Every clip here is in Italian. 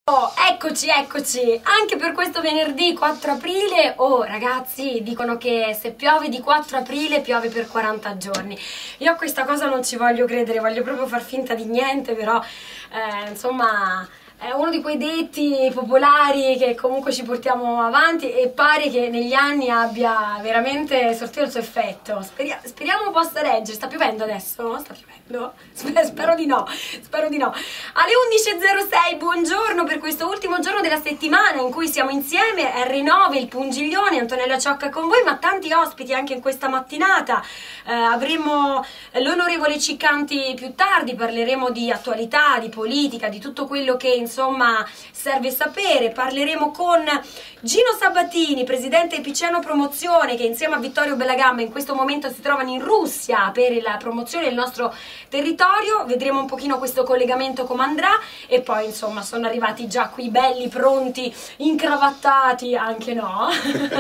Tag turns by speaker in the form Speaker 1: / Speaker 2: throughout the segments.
Speaker 1: Oh, eccoci, anche per questo venerdì 4 aprile, ragazzi, dicono che se piove di 4 aprile piove per 40 giorni. Io a questa cosa non ci voglio credere, voglio proprio far finta di niente, però insomma è uno di quei detti popolari che comunque ci portiamo avanti e pare che negli anni abbia veramente sortito il suo effetto. Speriamo possa reggere. Sta piovendo adesso? Sta piovendo? Spero di no, spero di no. Alle 11.06, buongiorno per questo ultimo giorno della settimana in cui siamo insieme, R9, il Pungiglione, Antonella Ciocca con voi, ma tanti ospiti anche in questa mattinata. Avremo l'onorevole Ciccanti più tardi, parleremo di attualità, di politica, di tutto quello che insomma serve sapere. Parleremo con Gino Sabatini, presidente Epiceno Promozione, che insieme a Vittorio Bellagamba in questo momento si trovano in Russia per la promozione del nostro territorio. Vedremo un pochino questo collegamento come andrà e poi insomma sono arrivati già qui belli, pronti, incravattati, anche no,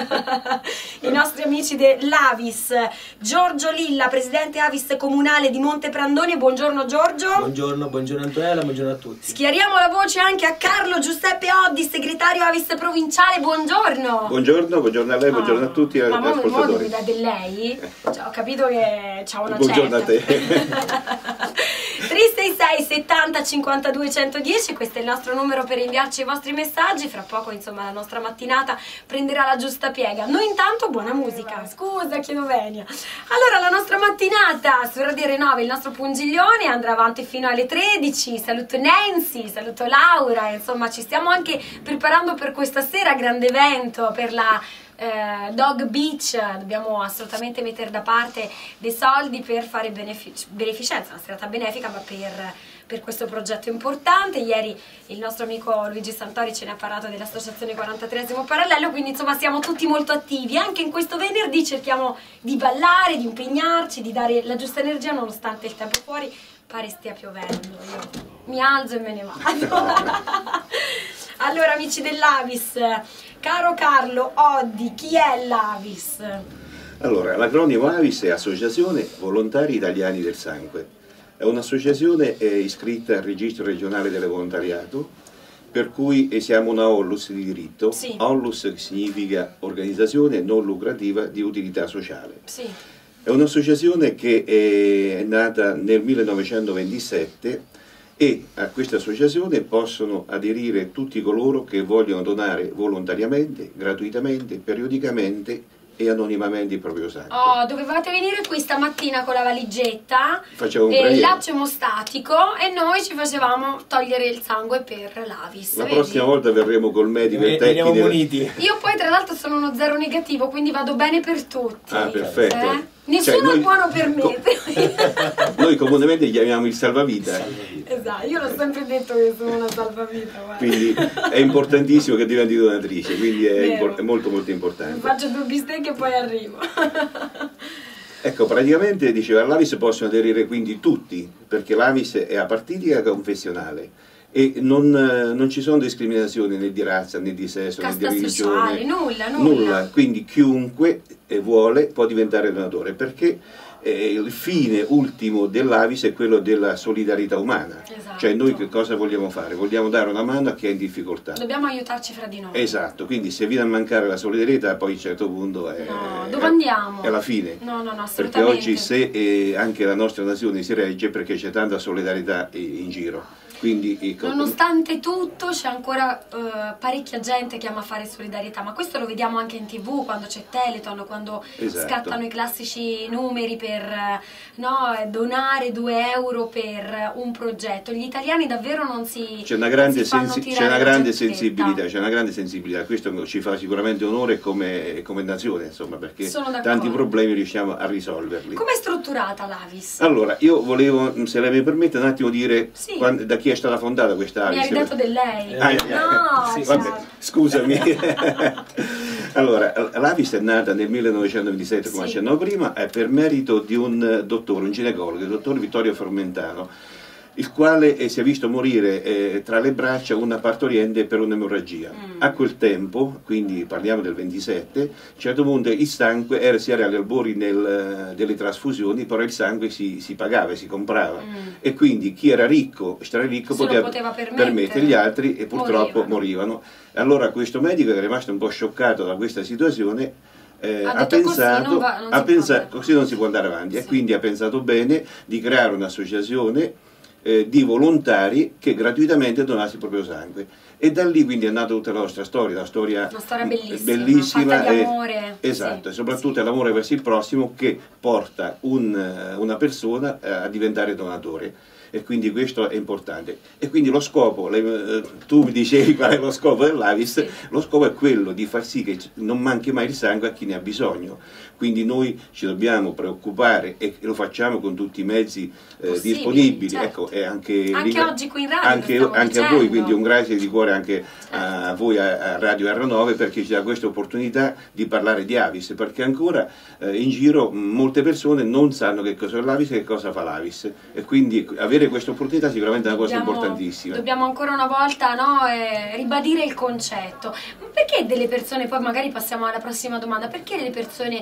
Speaker 1: i nostri amici dell'Avis. Giorgio Lilla, presidente Avis comunale di Monteprandone. Buongiorno Giorgio.
Speaker 2: Buongiorno Antonella, buongiorno a tutti.
Speaker 1: Schiariamo la voce anche a Carlo Giuseppe Oddi, segretario Avis provinciale. Buongiorno.
Speaker 3: Buongiorno a lei, buongiorno a tutti.
Speaker 1: Ma mo mi dà del lei? Cioè, ho capito che c'ha una
Speaker 3: buongiorno
Speaker 1: certa.
Speaker 3: a te.
Speaker 1: 366 70 52 110, questo è il nostro numero per inviarci i vostri messaggi. Fra poco insomma la nostra mattinata prenderà la giusta piega. Noi intanto buona musica. Scusa, chiedo venia. Allora la nostra mattinata su Radio R9, il nostro Pungiglione, andrà avanti fino alle 13. Saluto Nancy, saluto Laura, insomma ci stiamo anche preparando per questa sera, grande evento per la Dog Beach. Dobbiamo assolutamente mettere da parte dei soldi per fare beneficenza, una serata benefica, ma per questo progetto importante. Ieri il nostro amico Luigi Santori ce ne ha parlato dell'associazione 43esimo Parallelo, quindi insomma siamo tutti molto attivi. Anche in questo venerdì cerchiamo di ballare, di impegnarci, di dare la giusta energia nonostante il tempo fuori pare stia piovendo. Io mi alzo e me ne vado. Allora amici dell'Avis, caro Carlo Oddi, chi è l'Avis?
Speaker 3: Allora, l'acronimo Avis è Associazione Volontari Italiani del Sangue. È un'associazione iscritta al registro regionale del volontariato, per cui siamo una ONLUS di diritto.
Speaker 1: Sì.
Speaker 3: ONLUS significa Organizzazione Non Lucrativa di Utilità Sociale.
Speaker 1: Sì.
Speaker 3: È un'associazione che è nata nel 1927 e a questa associazione possono aderire tutti coloro che vogliono donare volontariamente, gratuitamente, periodicamente e anonimamente il proprio sangue.
Speaker 1: Oh, dovevate venire qui stamattina con la valigetta
Speaker 3: e
Speaker 1: il laccio emostatico e noi ci facevamo togliere il sangue per l'Avis.
Speaker 3: La prossima volta verremo col medico e tecnico.
Speaker 1: Io poi tra l'altro sono uno zero negativo, quindi vado bene per tutti.
Speaker 3: Ah, perfetto.
Speaker 1: Nessuno è buono per me.
Speaker 3: Noi comunemente gli chiamiamo il salvavita.
Speaker 1: Esatto, io l'ho sempre detto che sono una salvavita. Guarda.
Speaker 3: Quindi è importantissimo che diventi donatrice, quindi è molto importante.
Speaker 1: Faccio 2 bistecche e poi arrivo.
Speaker 3: Ecco, praticamente diceva all'Avis possono aderire quindi tutti, perché l'Avis è apartitica e confessionale. E non ci sono discriminazioni né di razza, né di sesso, né di religione, nulla. Quindi chiunque vuole può diventare donatore, perché il fine ultimo dell'Avis è quello della solidarietà umana.
Speaker 1: Esatto.
Speaker 3: Cioè noi che cosa vogliamo fare? Vogliamo dare una mano a chi è in difficoltà.
Speaker 1: Dobbiamo aiutarci fra di noi.
Speaker 3: Esatto, quindi se viene a mancare la solidarietà poi a un certo punto
Speaker 1: dove andiamo?
Speaker 3: È la fine.
Speaker 1: No, assolutamente.
Speaker 3: Perché oggi se anche la nostra nazione si regge perché c'è tanta solidarietà in giro. Quindi,
Speaker 1: nonostante tutto c'è ancora parecchia gente che ama fare solidarietà, ma questo lo vediamo anche in TV quando c'è Telethon, quando scattano i classici numeri per donare 2 euro per un progetto. Gli italiani davvero non si
Speaker 3: c'è una grande sensibilità, questo ci fa sicuramente onore come nazione, insomma, perché tanti problemi riusciamo a risolverli.
Speaker 1: Come è strutturata l'Avis?
Speaker 3: Allora, io volevo, se lei mi permette, un attimo dire da chi è stata fondata questa Avis.
Speaker 1: Mi hai dato del lei?
Speaker 3: Vabbè, scusami. Allora, l'Avis è nata nel 1927, come accennavo prima, per merito di un dottore, un ginecologo, il dottor Vittorio Formentano, il quale si è visto morire tra le braccia una partoriente per un'emorragia. A quel tempo, quindi parliamo del 27, a un certo punto il sangue si era agli albori delle trasfusioni, però il sangue si pagava, si comprava, e quindi chi era ricco, straricco, poteva permettere, gli altri e purtroppo morivano. Allora questo medico è rimasto un po' scioccato da questa situazione, ha pensato, così non si può andare avanti, e quindi ha pensato bene di creare un'associazione di volontari che gratuitamente donassero il proprio sangue, e da lì quindi è nata tutta la nostra storia, una storia bellissima
Speaker 1: fatta di amore,
Speaker 3: esatto, e soprattutto l'amore verso il prossimo che porta una persona a diventare donatore. E quindi questo è importante. E quindi lo scopo, tu mi dicevi qual è lo scopo dell'Avis, lo scopo è quello di far sì che non manchi mai il sangue a chi ne ha bisogno. Quindi noi ci dobbiamo preoccupare, e lo facciamo con tutti i mezzi disponibili,
Speaker 1: certo.
Speaker 3: Ecco, e anche
Speaker 1: oggi qui in radio
Speaker 3: anche a voi, quindi un grazie di cuore anche a voi a Radio R9, perché ci dà questa opportunità di parlare di Avis, perché ancora in giro molte persone non sanno che cosa è l'Avis e che cosa fa l'Avis, e quindi avere questa opportunità sicuramente è una cosa importantissima.
Speaker 1: Dobbiamo ancora una volta ribadire il concetto. Ma perché delle persone, poi magari passiamo alla prossima domanda, perché delle persone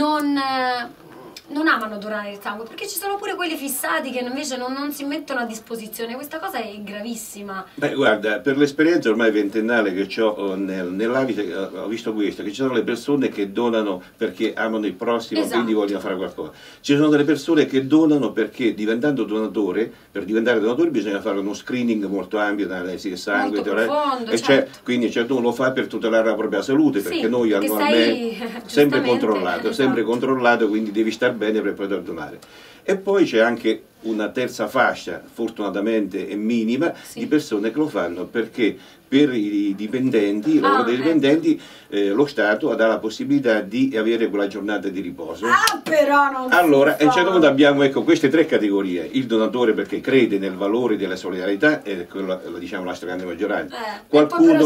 Speaker 1: non amano donare il sangue? Perché ci sono pure quelli fissati che invece non si mettono a disposizione. Questa cosa è gravissima.
Speaker 3: Beh, guarda, per l'esperienza ormai ventennale che ho nell'Avis, ho visto questo, che ci sono le persone che donano perché amano il prossimo, esatto, quindi vogliono fare qualcosa. Ci sono delle persone che donano perché diventando donatore, per diventare donatore bisogna fare uno screening molto ampio, analisi del sangue,
Speaker 1: molto profondo,
Speaker 3: e
Speaker 1: certo.
Speaker 3: Quindi certo uno lo fa per tutelare la propria salute, perché noi annualmente sempre controllato, quindi devi stare bene per poter donare. E poi c'è anche una terza fascia, fortunatamente è minima, di persone che lo fanno perché per i dipendenti, dei dipendenti, lo Stato dà la possibilità di avere quella giornata di riposo.
Speaker 1: Però non
Speaker 3: allora, a un certo punto abbiamo queste tre categorie: il donatore perché crede nel valore della solidarietà, e quello lo diciamo la stragrande maggioranza. Qualcuno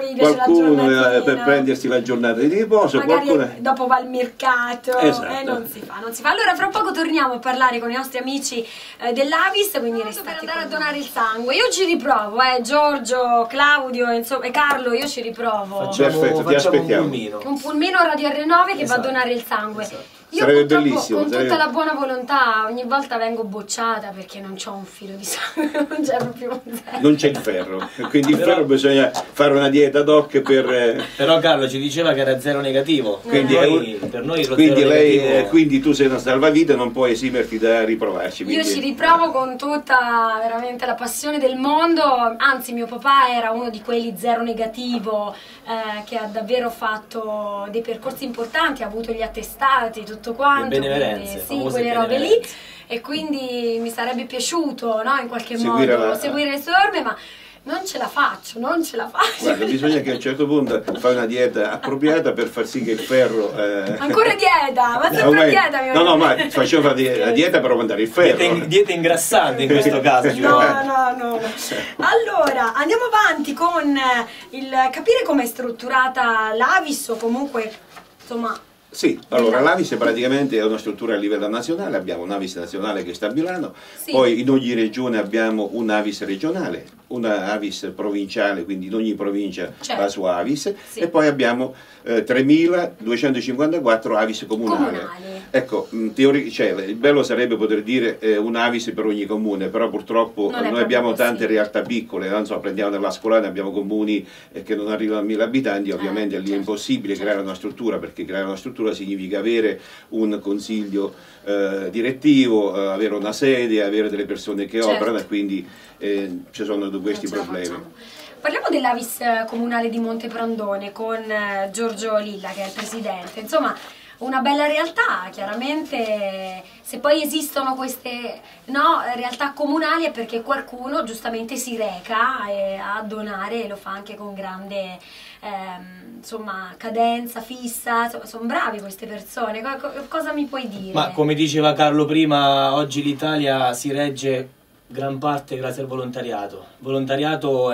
Speaker 3: per prendersi la giornata di riposo, qualcuno
Speaker 1: dopo va al mercato,
Speaker 3: esatto.
Speaker 1: Non si fa. Allora fra poco torniamo a parlare con i nostri amici dell'Avis, quindi restate per andare a donare il sangue. Io ci riprovo, Giorgio, Claudio, insomma, e Carlo, io ci riprovo.
Speaker 3: Perfetto, ti aspettiamo.
Speaker 1: Un pulmino Radio R9 che va a donare il sangue.
Speaker 3: Esatto.
Speaker 1: Io
Speaker 3: sarebbe
Speaker 1: purtroppo
Speaker 3: bellissimo,
Speaker 1: con tutta la buona volontà ogni volta vengo bocciata perché non c'ho un filo di sangue, non c'è proprio
Speaker 3: non c'è il ferro, quindi il ferro bisogna fare una dieta doc per...
Speaker 2: Però Carlo ci diceva che era zero negativo, quindi per noi lo
Speaker 3: quindi
Speaker 2: zero negativo...
Speaker 3: quindi tu sei una salvavita, non puoi esimerti da riprovarci.
Speaker 1: Io ci riprovo con tutta veramente la passione del mondo, anzi mio papà era uno di quelli zero negativo, che ha davvero fatto dei percorsi importanti, ha avuto gli attestati, tutto quanto,
Speaker 2: benemerenze,
Speaker 1: sì, quelle robe lì, e quindi mi sarebbe piaciuto, no, in qualche modo seguire le sue orme, ma non ce la faccio.
Speaker 3: Guarda, bisogna che a un certo punto fai una dieta appropriata per far sì che il ferro...
Speaker 1: Ancora dieta? Ma sempre dieta?
Speaker 3: No, ma facciamo la dieta per aumentare il ferro.
Speaker 2: Dieta ingrassante in questo caso.
Speaker 1: No. Allora, andiamo avanti con il capire come è strutturata l'Avis, o comunque, insomma...
Speaker 3: Sì, allora l'Avis praticamente è una struttura a livello nazionale, abbiamo un'Avis nazionale che sta a Milano,
Speaker 1: sì.
Speaker 3: Poi in ogni regione abbiamo un'Avis regionale, una Avis provinciale, quindi in ogni provincia la sua Avis, sì. E poi abbiamo 3.254 Avis comunali. Ecco, il bello sarebbe poter dire un'Avis per ogni comune, però purtroppo noi abbiamo tante realtà piccole, non so, prendiamo nella Scolana, abbiamo comuni che non arrivano a 1.000 abitanti, ovviamente lì è impossibile creare una struttura, perché creare una struttura significa avere un consiglio direttivo, avere una sede, avere delle persone che operano, e quindi ci sono questi problemi.
Speaker 1: Parliamo dell'Avis comunale di Monteprandone con Giorgio Lilla, che è il presidente. Insomma, una bella realtà, chiaramente. Se poi esistono queste realtà comunali è perché qualcuno giustamente si reca a donare, e lo fa anche con grande cadenza fissa. Sono bravi queste persone. Cosa mi puoi dire?
Speaker 2: Ma come diceva Carlo prima, oggi l'Italia si regge gran parte grazie al volontariato. Il volontariato è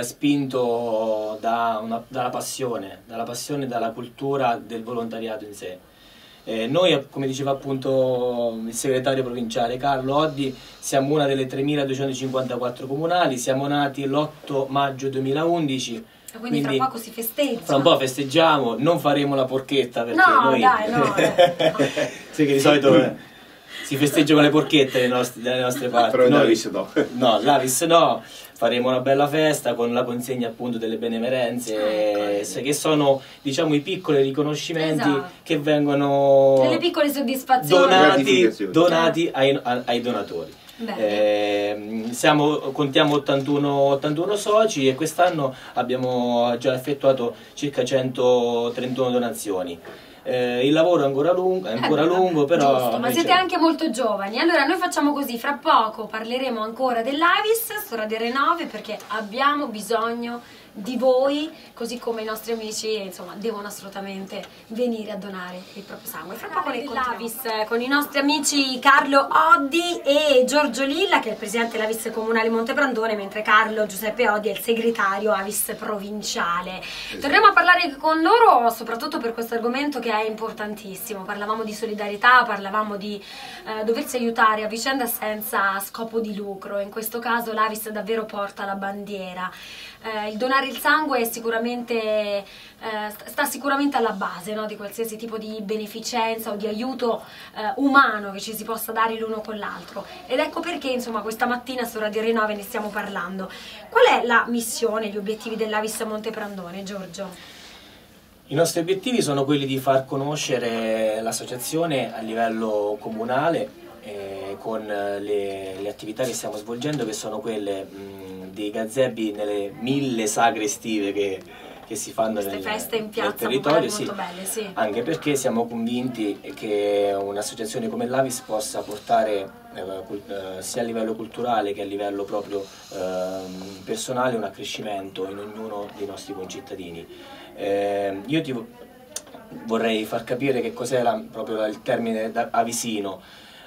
Speaker 2: spinto dalla passione, dalla cultura del volontariato in sé. Noi, come diceva appunto il segretario provinciale Carlo Oddi, siamo una delle 3.254 comunali, siamo nati l'8 maggio 2011.
Speaker 1: Quindi fra poco si festeggia.
Speaker 2: Fra un po' festeggiamo, non faremo la porchetta perché
Speaker 1: no,
Speaker 2: noi...
Speaker 1: dai, no.
Speaker 2: Sì, che di solito si festeggia con le porchette dalle nostre parti.
Speaker 3: Però l'Avis no.
Speaker 2: No, l'Avis no. Faremo una bella festa con la consegna appunto delle benemerenze, che sono, diciamo, i piccoli riconoscimenti, esatto, che vengono
Speaker 1: delle piccole soddisfazioni
Speaker 2: donati ai donatori. Contiamo 81 soci e quest'anno abbiamo già effettuato circa 131 donazioni. Il lavoro è ancora lungo, però...
Speaker 1: Giusto, ma siete anche molto giovani. Allora noi facciamo così, fra poco parleremo ancora dell'Avis su Radio Re9 perché abbiamo bisogno di voi, così come i nostri amici, insomma, devono assolutamente venire a donare il proprio sangue. Fra poco l'Avis con i nostri amici Carlo Oddi e Giorgio Lilla, che è il presidente dell'Avis Comunale Montebrandone, mentre Carlo Giuseppe Oddi è il segretario Avis provinciale. Torniamo a parlare con loro soprattutto per questo argomento che è importantissimo. Parlavamo di solidarietà, parlavamo di doversi aiutare a vicenda senza scopo di lucro. In questo caso l'Avis davvero porta la bandiera. Il donare il sangue è sicuramente, sta sicuramente alla base, no, di qualsiasi tipo di beneficenza o di aiuto umano che ci si possa dare l'uno con l'altro. Ed ecco perché, insomma, questa mattina su Radio Re9 ne stiamo parlando. Qual è la missione, gli obiettivi dell'Avis Montebrandone, Giorgio?
Speaker 2: I nostri obiettivi sono quelli di far conoscere l'associazione a livello comunale con le attività che stiamo svolgendo, che sono quelle dei gazebi nelle 1000 sagre estive che si fanno nel territorio,
Speaker 1: molto belle, sì.
Speaker 2: Anche perché siamo convinti che un'associazione come l'Avis possa portare sia a livello culturale che a livello proprio personale un accrescimento in ognuno dei nostri concittadini. Io ti vorrei far capire che cos'è proprio il termine avisino.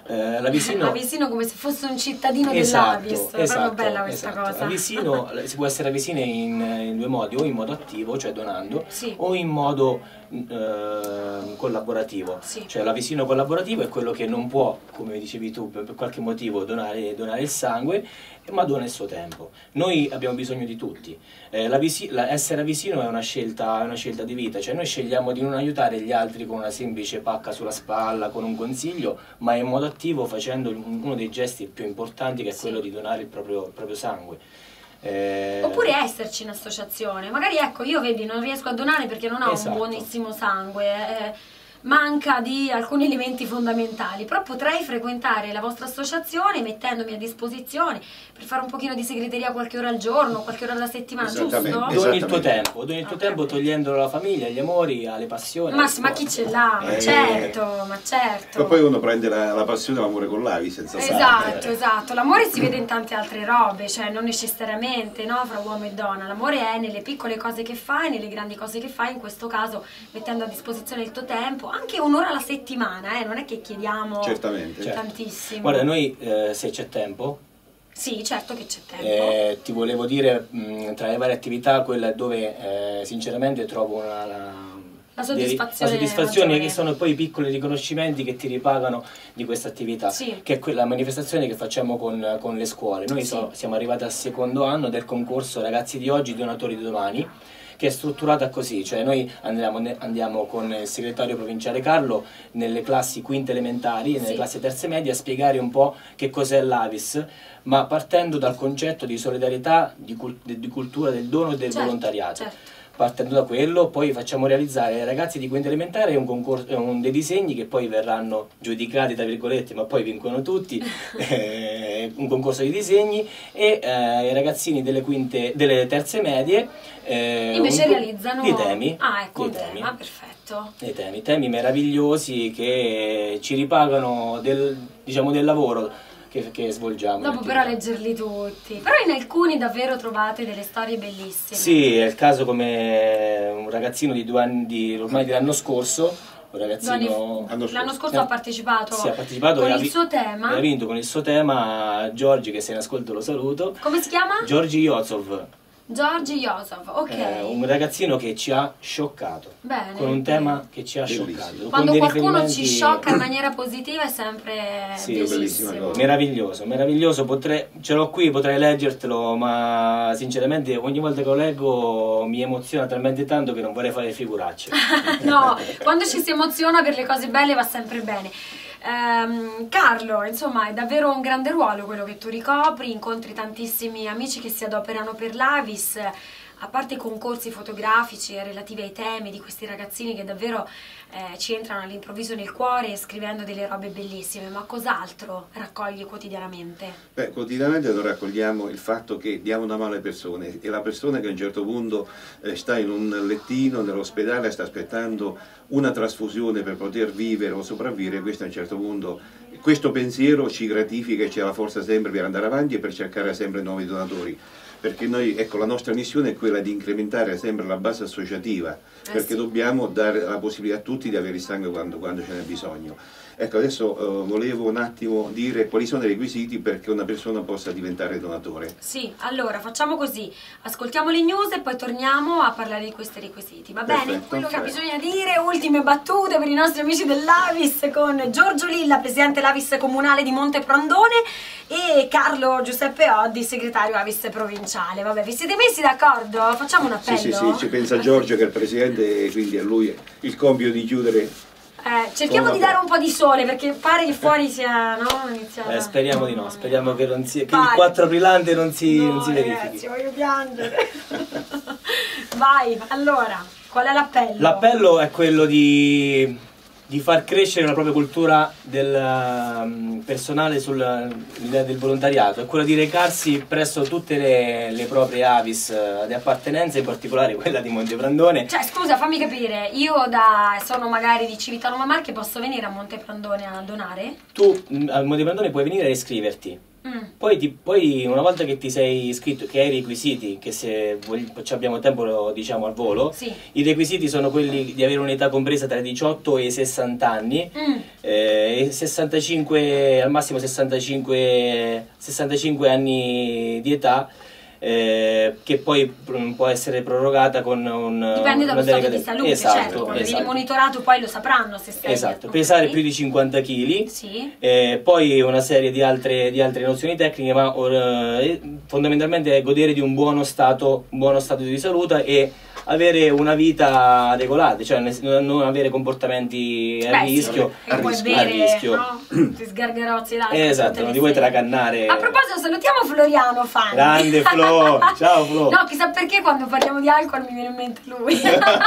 Speaker 1: Avisino come se fosse un cittadino dell'Avis, è proprio bella questa cosa.
Speaker 2: Avisino, si può essere avisini in due modi, o in modo attivo, cioè donando,
Speaker 1: sì, o
Speaker 2: in modo collaborativo.
Speaker 1: Sì.
Speaker 2: Cioè l'avisino collaborativo è quello che non può, come dicevi tu, per qualche motivo donare il sangue, ma dona il suo tempo. Noi abbiamo bisogno di tutti. Essere avisino è una scelta di vita, cioè noi scegliamo di non aiutare gli altri con una semplice pacca sulla spalla, con un consiglio, ma in modo attivo facendo uno dei gesti più importanti, che è quello di donare il proprio sangue.
Speaker 1: Oppure esserci in associazione, magari ecco, io vedi non riesco a donare perché non ho un buonissimo sangue, manca di alcuni elementi fondamentali, però potrei frequentare la vostra associazione mettendomi a disposizione per fare un pochino di segreteria qualche ora al giorno, qualche ora alla settimana, giusto?
Speaker 2: Doni il tuo tempo, togliendolo alla famiglia, agli amori, alle passioni.
Speaker 1: Ma chi ce l'ha? Ma certo.
Speaker 3: Ma poi uno prende la passione e l'amore con l'Avis senza
Speaker 1: Esatto, l'amore si vede in tante altre robe, cioè non necessariamente, no, fra uomo e donna. L'amore è nelle piccole cose che fai, nelle grandi cose che fai, in questo caso mettendo a disposizione il tuo tempo, anche un'ora alla settimana, non è che chiediamo tantissimo.
Speaker 2: Guarda, noi se c'è tempo...
Speaker 1: Sì, certo che c'è tempo.
Speaker 2: Ti volevo dire, tra le varie attività, quella dove sinceramente trovo la soddisfazione che sono poi i piccoli riconoscimenti che ti ripagano di questa attività,
Speaker 1: sì,
Speaker 2: che è quella manifestazione che facciamo con le scuole. Noi siamo arrivati al secondo anno del concorso Ragazzi di oggi, donatori di domani, che è strutturata così, cioè noi andiamo con il segretario provinciale Carlo nelle classi quinte elementari e nelle classi terze medie a spiegare un po' che cos'è l'Avis, ma partendo dal concetto di solidarietà, di cultura del dono e del volontariato.
Speaker 1: Certo.
Speaker 2: Partendo da quello, poi facciamo realizzare ai ragazzi di quinta elementare dei disegni che poi verranno giudicati, tra virgolette, ma poi vincono tutti, un concorso di disegni, e i ragazzini delle terze medie
Speaker 1: invece realizzano
Speaker 2: dei temi.
Speaker 1: Ecco, perfetto.
Speaker 2: Dei temi meravigliosi che ci ripagano del lavoro che svolgiamo.
Speaker 1: Dopo però leggerli tutti. Però in alcuni davvero trovate delle storie bellissime.
Speaker 2: Sì, è il caso come un ragazzino di 2 anni, ormai dell'anno scorso, un ragazzino...
Speaker 1: L'anno scorso ha partecipato,
Speaker 2: sì, ha partecipato
Speaker 1: con il suo tema.
Speaker 2: Ha vinto con il suo tema, Giorgi, che se ne ascolta lo saluto.
Speaker 1: Come si chiama?
Speaker 2: Giorgi Iozov.
Speaker 1: Giorgi Yosov, ok.
Speaker 2: Un ragazzino che ci ha scioccato.
Speaker 1: Bene.
Speaker 2: Con un tema che ci ha
Speaker 3: Bellissimo.
Speaker 2: scioccato.
Speaker 1: Quando
Speaker 2: con dei
Speaker 1: qualcuno
Speaker 2: riferimenti...
Speaker 1: ci sciocca in maniera positiva è sempre
Speaker 2: Sì,
Speaker 1: bellissimo.
Speaker 3: bellissima cosa.
Speaker 2: Meraviglioso, meraviglioso. Ce l'ho qui, potrei leggertelo, ma sinceramente ogni volta che lo leggo mi emoziona talmente tanto che non vorrei fare figuracce.
Speaker 1: No, quando ci si emoziona per le cose belle va sempre bene. Carlo, insomma, è davvero un grande ruolo quello che tu ricopri, incontri tantissimi amici che si adoperano per l'Avis, a parte i concorsi fotografici relativi ai temi di questi ragazzini che davvero ci entrano all'improvviso nel cuore scrivendo delle robe bellissime, ma cos'altro raccogli quotidianamente?
Speaker 3: Beh, quotidianamente noi raccogliamo il fatto che diamo una mano alle persone e la persona che a un certo punto sta in un lettino nell'ospedale, sta aspettando una trasfusione per poter vivere o sopravvivere, questo a un certo punto, questo pensiero ci gratifica e ci dà la forza sempre per andare avanti e per cercare sempre nuovi donatori. Perché noi, ecco, la nostra missione è quella di incrementare sempre la base associativa, perché
Speaker 1: sì.
Speaker 3: Dobbiamo dare la possibilità a tutti di avere il sangue quando ce n'è bisogno. Ecco, adesso volevo un attimo dire quali sono i requisiti perché una persona possa diventare donatore.
Speaker 1: Sì, allora facciamo così, ascoltiamo le news e poi torniamo a parlare di questi requisiti, va bene?
Speaker 3: Perfetto,
Speaker 1: Quello che
Speaker 3: ok.
Speaker 1: bisogna dire, ultime battute per i nostri amici dell'Avis con Giorgio Lilla, presidente dell'Avis comunale di Monteprandone e Carlo Giuseppe Oddi, segretario Avis provinciale. Vabbè, vi siete messi d'accordo? Facciamo un appello?
Speaker 3: Sì, ci pensa Giorgio che è il presidente e quindi a lui il compito di chiudere.
Speaker 1: Cerchiamo di dare un po' di sole perché pare che fuori sia, no?
Speaker 2: Speriamo di no, speriamo che non sia, che il
Speaker 1: Vai.
Speaker 2: 4 aprilante non si verifichi.
Speaker 1: Ragazzi, voglio piangere. Vai, allora, qual è l'appello?
Speaker 2: L'appello è quello di far crescere la propria cultura del personale sull'idea del volontariato, è quello di recarsi presso tutte le proprie Avis di appartenenza, in particolare quella di Monteprandone.
Speaker 1: Cioè, scusa, fammi capire, io sono magari di Civitanova Marche, posso venire a Monteprandone a donare?
Speaker 2: Tu a Monteprandone puoi venire a iscriverti. Poi una volta che ti sei iscritto, che hai i requisiti, che se abbiamo tempo lo diciamo al volo,
Speaker 1: Sì.
Speaker 2: i requisiti sono quelli di avere un'età compresa tra i 18 e i 60 anni, e 65, al massimo 65 anni di età, che poi può essere prorogata con
Speaker 1: Dipende dallo
Speaker 2: una
Speaker 1: stato
Speaker 2: delega
Speaker 1: di salute,
Speaker 2: esatto,
Speaker 1: certo, quando vieni
Speaker 2: esatto.
Speaker 1: monitorato poi lo sapranno se sei...
Speaker 2: Esatto,
Speaker 1: ok.
Speaker 2: pesare più di 50 kg,
Speaker 1: Sì.
Speaker 2: poi una serie di altre nozioni tecniche, ma fondamentalmente è godere di un buono stato di salute e avere una vita regolata, cioè non avere comportamenti a
Speaker 1: Beh,
Speaker 2: rischio.
Speaker 1: sì, che puoi
Speaker 2: a
Speaker 1: bere,
Speaker 2: rischio.
Speaker 1: no? Ti sgargarozzi là.
Speaker 2: Esatto,
Speaker 1: tutte
Speaker 2: non
Speaker 1: le
Speaker 2: ti vuoi
Speaker 1: sere.
Speaker 2: tracannare.
Speaker 1: A proposito, salutiamo Floriano Fanni.
Speaker 2: Grande Flo, ciao Flo.
Speaker 1: No, chissà perché quando parliamo di alcol mi viene in mente lui.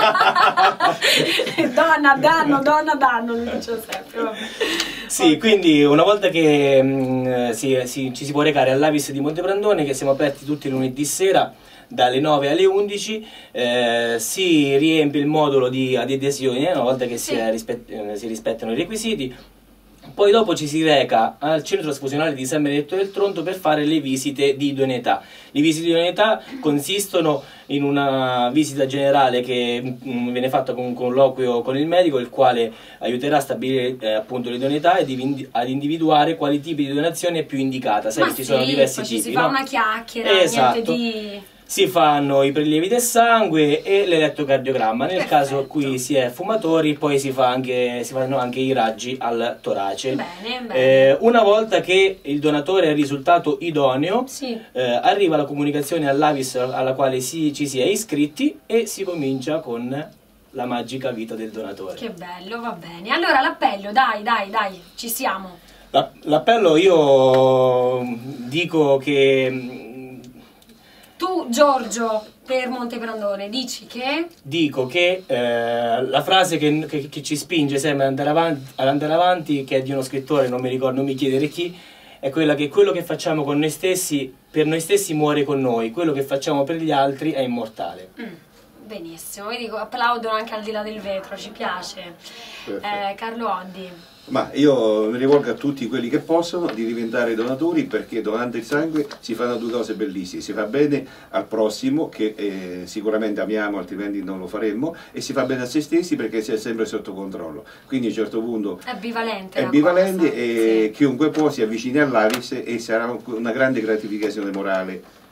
Speaker 1: Donna, danno, lui dice sempre. Vabbè.
Speaker 2: Sì, quindi una volta che ci si può recare all'Avis di Monteprandone, che siamo aperti tutti i lunedì sera dalle 9 alle 11, si riempie il modulo di adesione una volta che
Speaker 1: Sì.
Speaker 2: si rispettano i requisiti. Poi dopo ci si reca al centro trasfusionale di San Benedetto del Tronto per fare le visite di idoneità. Le visite di idoneità consistono in una visita generale che viene fatta con un colloquio con il medico, il quale aiuterà a stabilire appunto l'idoneità e ad individuare quali tipi di donazione è più indicata. Sai
Speaker 1: Ma
Speaker 2: che ci sono
Speaker 1: sì,
Speaker 2: diversi
Speaker 1: poi
Speaker 2: tipi,
Speaker 1: ci si fa
Speaker 2: no?
Speaker 1: una chiacchiera,
Speaker 2: Esatto.
Speaker 1: niente di...
Speaker 2: Si fanno i prelievi del sangue e l'elettrocardiogramma. Nel
Speaker 1: Perfetto.
Speaker 2: caso qui si è fumatori, poi si fanno anche i raggi al torace.
Speaker 1: Bene.
Speaker 2: Una volta che il donatore è risultato idoneo,
Speaker 1: Sì.
Speaker 2: arriva la comunicazione all'Avis alla quale ci si è iscritti e si comincia con la magica vita del donatore.
Speaker 1: Che bello, va bene. Allora l'appello, dai, ci siamo.
Speaker 2: L'appello, io dico che...
Speaker 1: Tu, Giorgio, per Monteprandone, dici che...
Speaker 2: Dico che la frase che ci spinge sempre ad andare avanti, che è di uno scrittore, non mi ricordo, non mi chiedere chi, è quella che quello che facciamo con noi stessi, per noi stessi muore con noi, quello che facciamo per gli altri è immortale.
Speaker 1: Benissimo, vedi, applaudono anche al di là del vetro, ci piace. Carlo Oddi.
Speaker 3: Ma io mi rivolgo a tutti quelli che possono di diventare donatori, perché donando il sangue si fanno due cose bellissime: si fa bene al prossimo, che sicuramente amiamo, altrimenti non lo faremmo, e si fa bene a se stessi perché si è sempre sotto controllo. Quindi a un certo punto
Speaker 1: È bivalente.
Speaker 3: è
Speaker 1: la
Speaker 3: bivalente
Speaker 1: cosa,
Speaker 3: e
Speaker 1: sì.
Speaker 3: chiunque può si avvicini all'Avis e sarà una grande gratificazione morale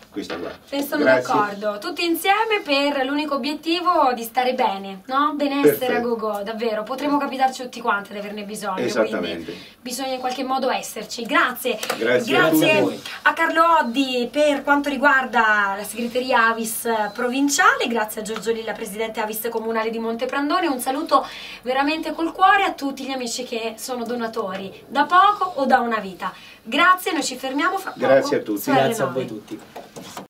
Speaker 3: questa qua.
Speaker 1: Sono
Speaker 3: Grazie.
Speaker 1: d'accordo, tutti insieme per l'unico obiettivo di stare bene, no? Benessere a
Speaker 3: Perfetto.
Speaker 1: go-go, davvero, potremo capitarci tutti quanti ad averne bisogno,
Speaker 3: Esattamente.
Speaker 1: quindi bisogna in qualche modo esserci. Grazie,
Speaker 3: Grazie a
Speaker 2: tutti.
Speaker 1: a Carlo Oddi per quanto riguarda la segreteria Avis provinciale, grazie a Giorgio Lilla, presidente Avis comunale di Monteprandone, un saluto veramente col cuore a tutti gli amici che sono donatori, da poco o da una vita. Grazie, noi ci fermiamo fra poco.
Speaker 3: Grazie a tutti.
Speaker 1: su R9.
Speaker 2: Grazie a voi tutti.